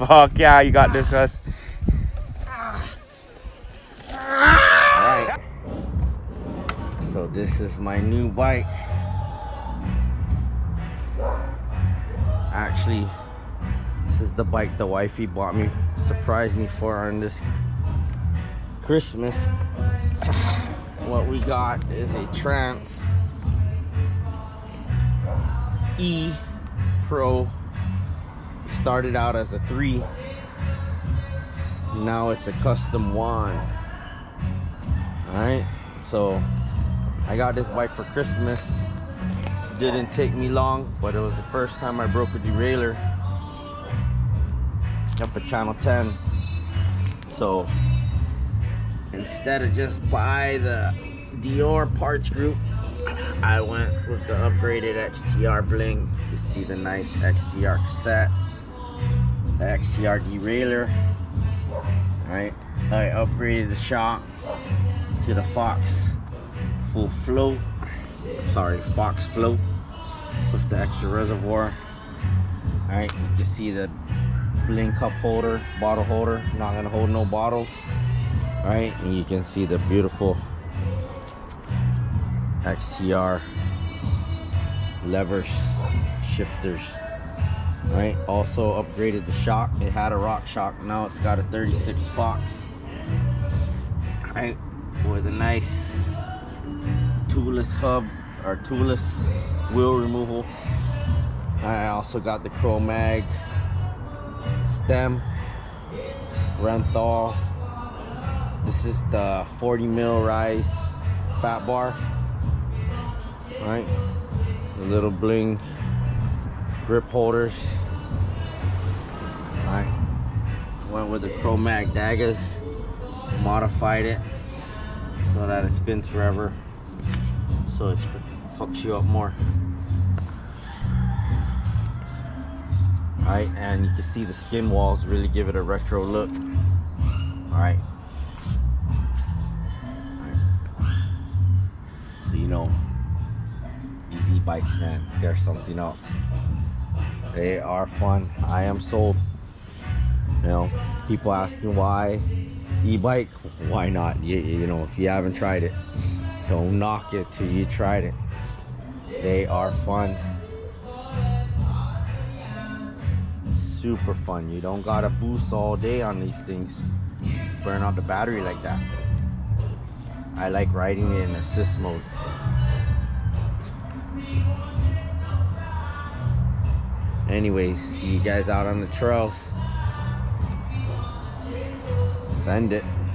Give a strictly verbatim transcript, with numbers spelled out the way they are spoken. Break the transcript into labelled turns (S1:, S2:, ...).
S1: Fuck yeah, you got this, Gus. Alright. So this is my new bike. Actually, this is the bike the wifey bought me, surprised me for on this Christmas. What we got is a Trance E-Pro. Started out as a three, now it's a custom one. Alright, so I got this bike for Christmas. Didn't take me long, but it was the first time I broke a derailleur up at channel ten. So instead of just buy the Dior parts group, I went with the upgraded X T R bling. You see the nice X T R cassette, the X T R derailleur. Alright, I upgraded the shock to the Fox full float. Sorry, Fox float with the extra reservoir. Alright, you can see the bling cup holder, bottle holder, not gonna hold no bottles. Alright, and you can see the beautiful X T R levers, shifters. Alright, also upgraded the shock. It had a rock shock, now it's got a thirty-six Fox. Alright, with a nice toolless hub or toolless wheel removal. I also got the Pro Mag stem, Renthal. This is the forty mil rise fat bar. Right, the little bling grip holders. Alright, went with the Pro Mag daggers, modified it so that it spins forever, so it fucks you up more. Alright, and you can see the skin walls really give it a retro look. Alright, so you know, these e-bikes, man, they're something else. They are fun. I am sold. You know, people asking why e-bike, why not? You, you know, if you haven't tried it, don't knock it till you tried it. They are fun. Super fun. You don't gotta boost all day on these things, burn out the battery like that. I like riding it in assist mode. Anyways, see you guys out on the trails. Send it.